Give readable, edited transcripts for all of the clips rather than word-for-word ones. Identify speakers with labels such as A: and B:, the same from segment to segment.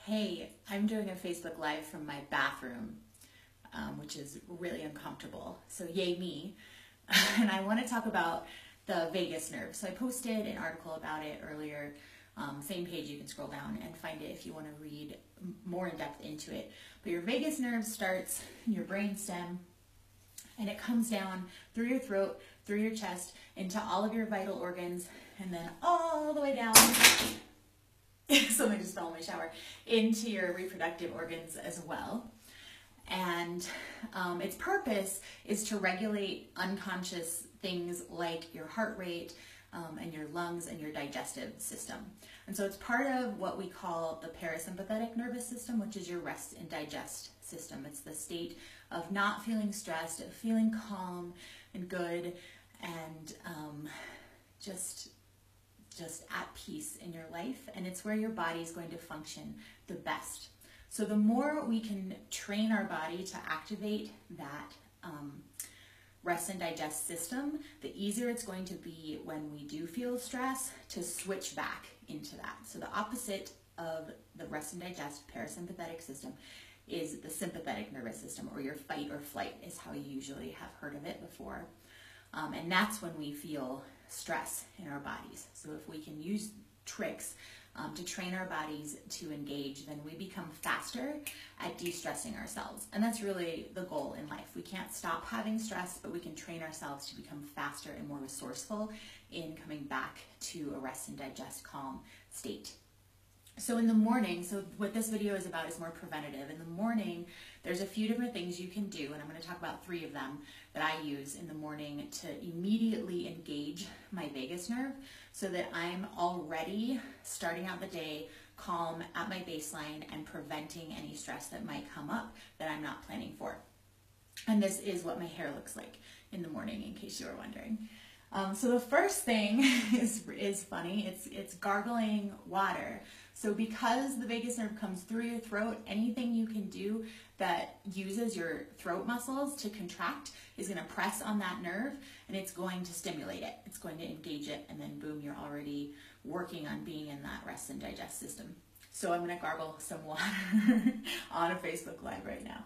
A: Hey, I'm doing a Facebook Live from my bathroom, which is really uncomfortable. So yay me. And I want to talk about the vagus nerve. So I posted an article about it earlier. Same page, you can scroll down and find it if you want to read more in depth into it. But your vagus nerve starts in your brain stem and it comes down through your throat, through your chest, into all of your vital organs, and then all the way down, something just fell in my shower, into your reproductive organs as well. And its purpose is to regulate unconscious things like your heart rate and your lungs and your digestive system. And so it's part of what we call the parasympathetic nervous system, which is your rest and digest system. It's the state of not feeling stressed, of feeling calm and good, and just at peace in your life. And it's where your body is going to function the best. So the more we can train our body to activate that rest and digest system, the easier it's going to be when we do feel stress to switch back into that. So the opposite of the rest and digest parasympathetic system is the sympathetic nervous system, or your fight or flight is how you usually have heard of it before. And that's when we feel stress in our bodies. So if we can use tricks to train our bodies to engage, then we become faster at de-stressing ourselves. And that's really the goal in life. We can't stop having stress, but we can train ourselves to become faster and more resourceful in coming back to a rest and digest calm state. So in the morning, so what this video is about is more preventative. In the morning, there's a few different things you can do, and I'm going to talk about 3 of them that I use in the morning to immediately engage my vagus nerve so that I'm already starting out the day calm at my baseline and preventing any stress that might come up that I'm not planning for. And this is what my hair looks like in the morning, in case you were wondering. So the first thing is funny. It's gargling water. So because the vagus nerve comes through your throat, anything you can do that uses your throat muscles to contract is going to press on that nerve, and it's going to stimulate it. It's going to engage it, and then boom, you're already working on being in that rest and digest system. So I'm going to gargle some water on a Facebook Live right now.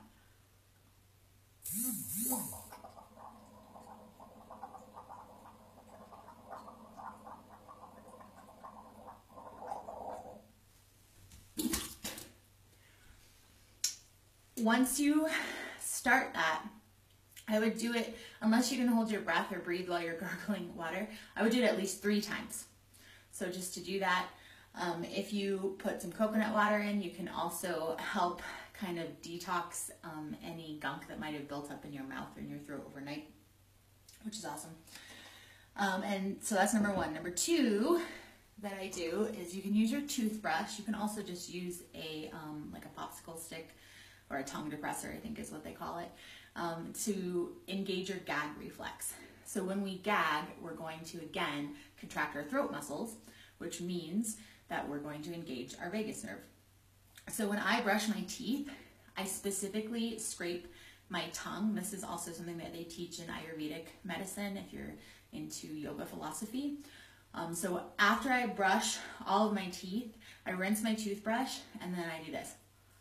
A: Once you start that, I would do it, unless you can hold your breath or breathe while you're gargling water, I would do it at least 3 times. So just to do that, if you put some coconut water in, you can also help kind of detox any gunk that might have built up in your mouth or in your throat overnight, which is awesome. And so that's number 1. Number 2 that I do is you can use your toothbrush. You can also just use a like a popsicle stick, or a tongue depressor, I think is what they call it, to engage your gag reflex. So when we gag, we're going to, again, contract our throat muscles, which means that we're going to engage our vagus nerve. So when I brush my teeth, I specifically scrape my tongue. This is also something that they teach in Ayurvedic medicine if you're into yoga philosophy. So after I brush all of my teeth, I rinse my toothbrush, and then I do this.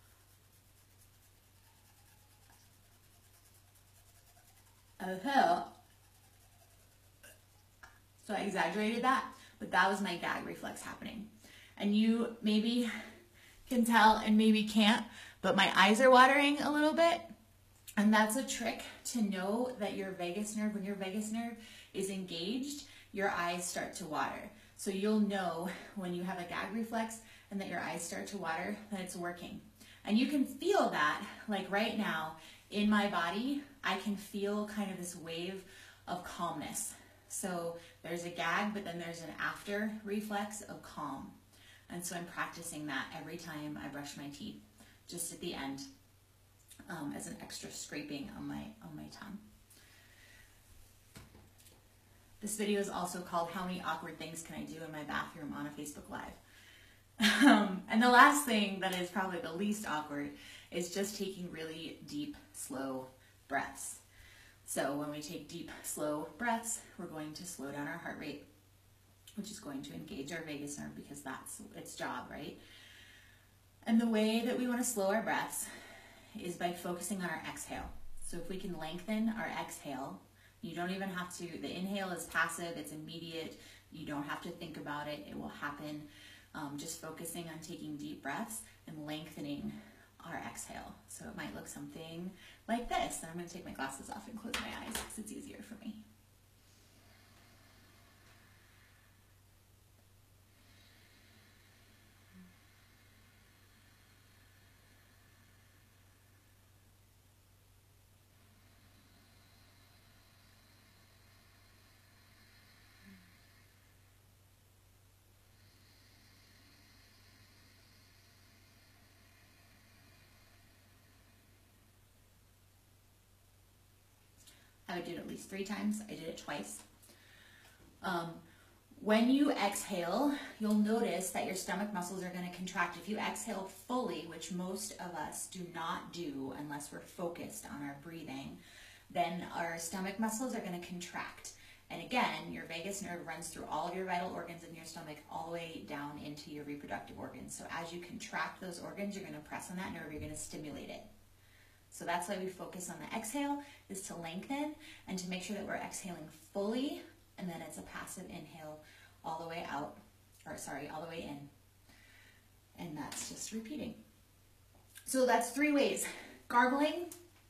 A: So I exaggerated that, but that was my gag reflex happening. And you maybe can tell and maybe can't, but my eyes are watering a little bit. And that's a trick to know that your vagus nerve, when your vagus nerve is engaged, your eyes start to water. So you'll know when you have a gag reflex and that your eyes start to water, that it's working. And you can feel that, like right now, in my body, I can feel kind of this wave of calmness. So there's a gag, but then there's an after reflex of calm. And so I'm practicing that every time I brush my teeth, just at the end, as an extra scraping on my tongue. This video is also called How Many Awkward Things Can I Do in My Bathroom on a Facebook Live. And the last thing that is probably the least awkward is just taking really deep, slow breaths. So when we take deep, slow breaths, we're going to slow down our heart rate, which is going to engage our vagus nerve because that's its job, right? And the way that we want to slow our breaths is by focusing on our exhale. So if we can lengthen our exhale, you don't even have to, the inhale is passive, it's immediate, you don't have to think about it, it will happen. Just focusing on taking deep breaths and lengthening our exhale. So it might look something like this. And I'm going to take my glasses off and close my eyes because it's easier for me. I would do it at least 3 times. I did it twice. When you exhale, you'll notice that your stomach muscles are going to contract. If you exhale fully, which most of us do not do unless we're focused on our breathing, then our stomach muscles are going to contract. And again, your vagus nerve runs through all of your vital organs in your stomach all the way down into your reproductive organs. So as you contract those organs, you're going to press on that nerve, you're going to stimulate it. So that's why we focus on the exhale, is to lengthen and to make sure that we're exhaling fully, and then it's a passive inhale all the way out, or sorry, all the way in. And that's just repeating. So that's 3 ways: gargling,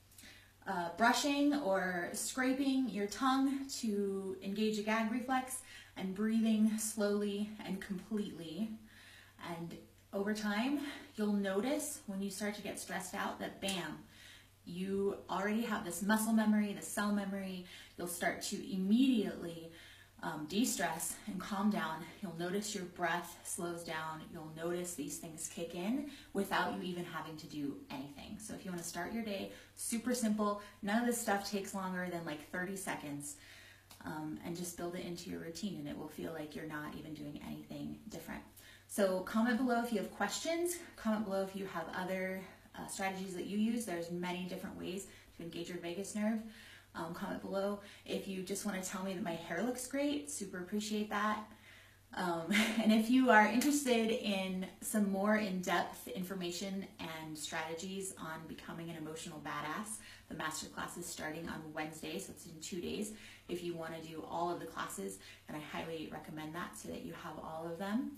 A: brushing or scraping your tongue to engage a gag reflex, and breathing slowly and completely. And over time, you'll notice when you start to get stressed out that bam, you already have this muscle memory, the cell memory. You'll start to immediately de-stress and calm down. You'll notice your breath slows down. You'll notice these things kick in without you even having to do anything. So if you want to start your day, super simple. None of this stuff takes longer than like 30 seconds. And just build it into your routine, and it will feel like you're not even doing anything different. So comment below if you have questions. Comment below if you have other strategies that you use. There's many different ways to engage your vagus nerve. Comment below if you just want to tell me that my hair looks great. Super appreciate that. And if you are interested in some more in-depth information and strategies on becoming an emotional badass, the masterclass is starting on Wednesday, so it's in 2 days. If you want to do all of the classes, and I highly recommend that so that you have all of them,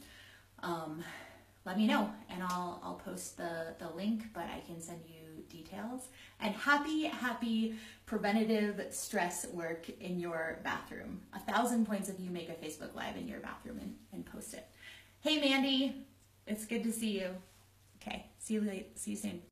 A: let me know, and I'll post the link, but I can send you details. And happy preventative stress work in your bathroom. 1,000 points if you make a Facebook Live in your bathroom and post it. Hey Mandy, it's good to see you. Okay, see you soon.